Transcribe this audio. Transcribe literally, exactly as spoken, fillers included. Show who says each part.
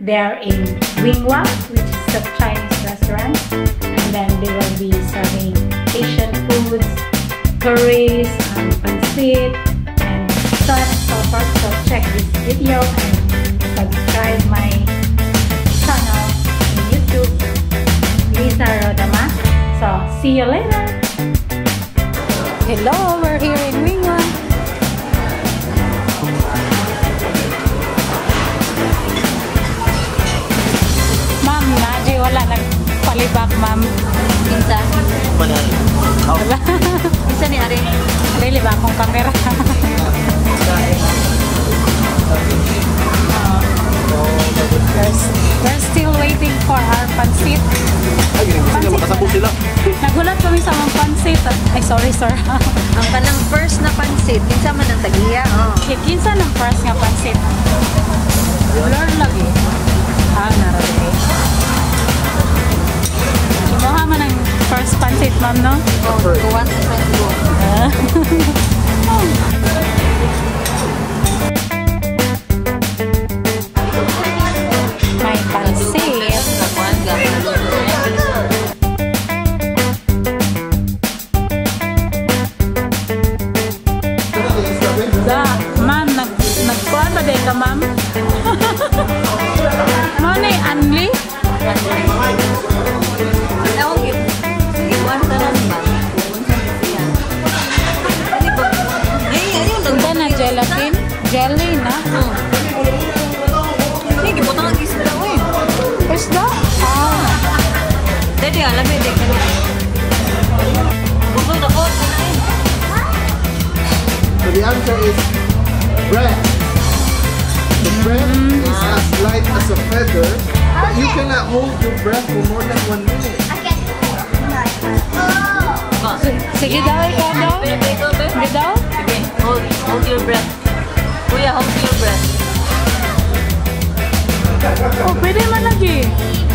Speaker 1: they're in Wingwa, which is a Chinese restaurant, and then they will be serving Asian foods, curries, um, pancit, and so on and so forth. So check this video and subscribe my channel in YouTube, Lisa Rodama. So see you later. Hello, we're here in Wingwa. Ma'am, Naji, wala nagpalibak, ma'am.
Speaker 2: Pinsa.
Speaker 3: Mana?
Speaker 1: Wala.
Speaker 2: Pinsa ni Ari.
Speaker 1: Ari, liba akong kamera. we're, we're still waiting for our pancit.
Speaker 3: Ay, hindi sila makasabot sila.
Speaker 1: Nagulat kami sa mga pancit. Ay, sorry, sir.
Speaker 2: Ang kanang first na pansit, kinsa man ang tagiya. Oh.
Speaker 1: Kinsa ng first nga pancit? Blur lagi. Ah, narating. Imuha man ang first pancit, ma'am, no?
Speaker 2: Oh, kuwan sa friend ko.
Speaker 1: May pancit. Da, ma'am, nag nagkuhan ba din ka, ma'am? Mo ni Anli?
Speaker 2: Ako gid. Iwan ta lang ba? Ani ba? Ay, ay,
Speaker 1: Ito na gelatin. Jelly na.
Speaker 2: oh. Ay, gibutang ang isda oy.
Speaker 1: Isda? Ah.
Speaker 2: Dede alam mo dede kana. Bukod ako kanay.
Speaker 4: So the answer is bread. The bread
Speaker 1: Mm.
Speaker 4: is as light as a feather, but you cannot hold your breath for more than one minute.
Speaker 1: Sige daw, ikaw daw. Sige daw.
Speaker 2: Sige, hold, hold your breath. Kuya, hold your breath.
Speaker 1: Oh, pwede man lagi.